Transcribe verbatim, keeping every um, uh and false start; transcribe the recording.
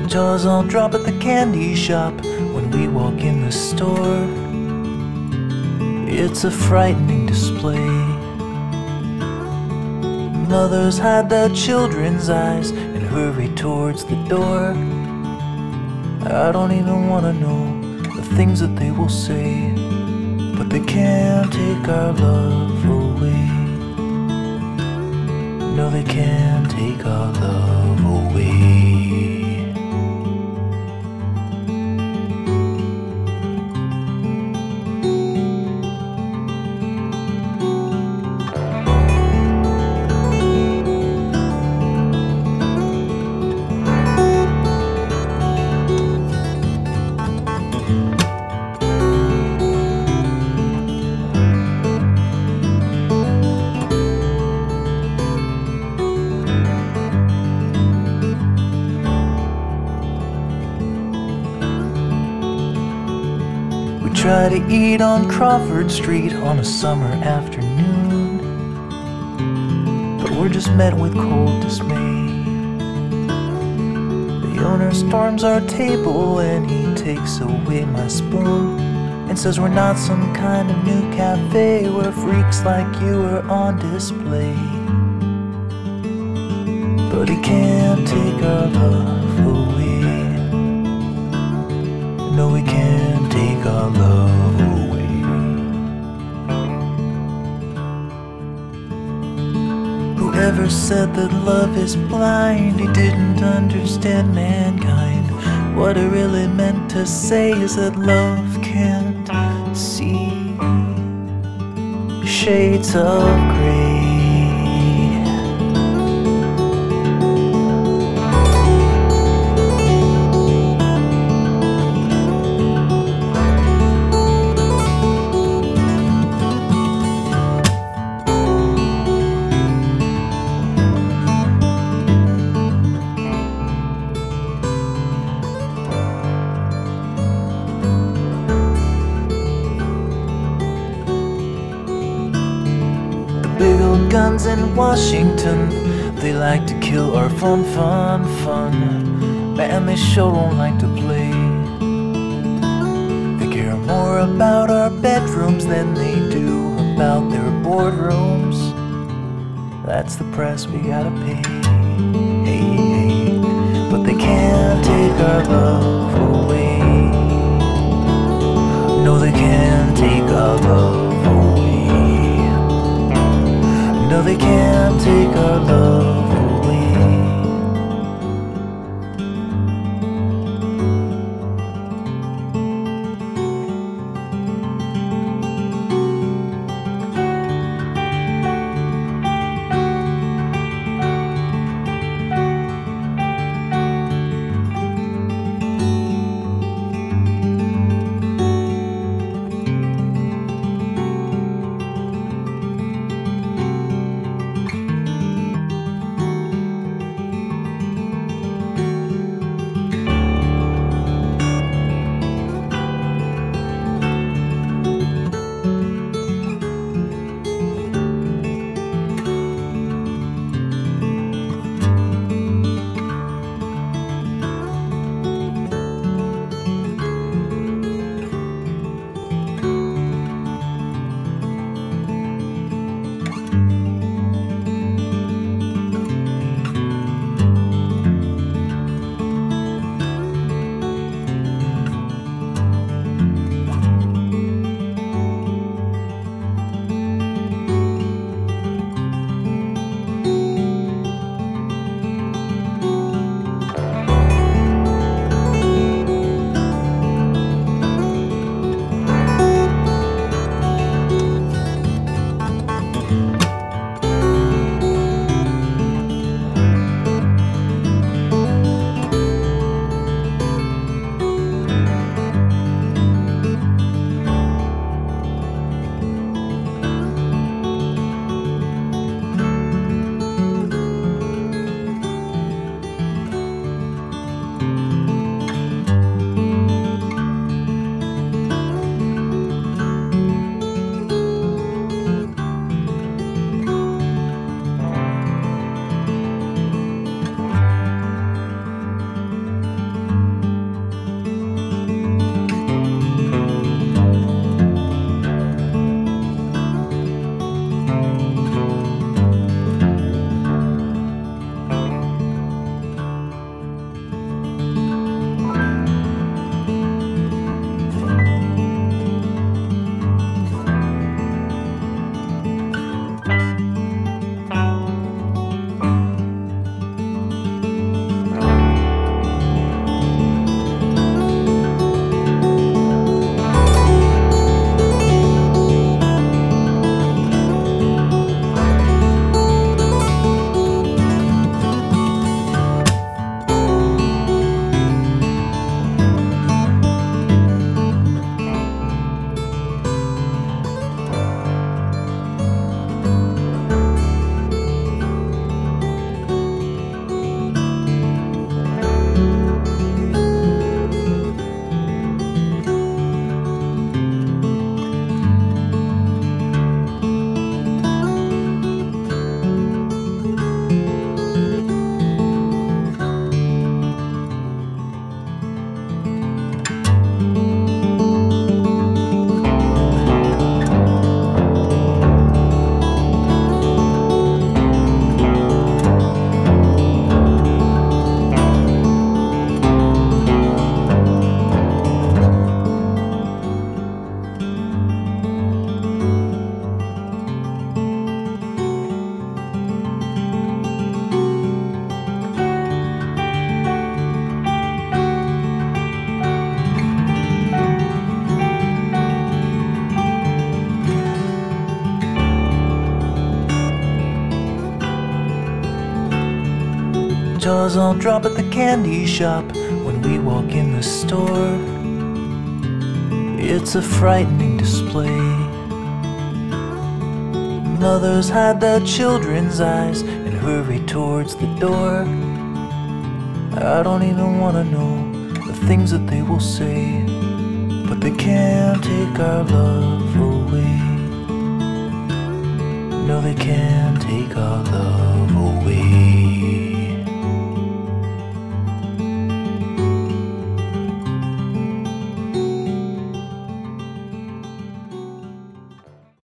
jaws all drop at the candy shop when we walk in the store. It's a frightening display. Mothers hide their children's eyes and hurry towards the door. I don't even want to know the things that they will say, but they can't take our love away. No, they can't take our love away. Try to eat on Crawford Street on a summer afternoon, but we're just met with cold dismay. The owner storms our table and he takes away my spoon and says we're not some kind of new cafe where freaks like you are on display. But he can't take our love away. No, he can't take our love away. Whoever said that love is blind, he didn't understand mankind. What it really meant to say is that love can't see shades of gray. Big old guns in Washington, they like to kill our fun, fun, fun. Man, they sure don't like to play. They care more about our bedrooms than they do about their boardrooms. That's the price we gotta pay. Hey, hey. But they can't take our love away. No, they can't take our love away. No, they can't take our love away. jaws all drop at the candy shop when we walk in the store. It's a frightening display. Mothers hide their children's eyes and hurry towards the door. I don't even wanna know the things that they will say, but they can't take our love away. No, they can't take our love away.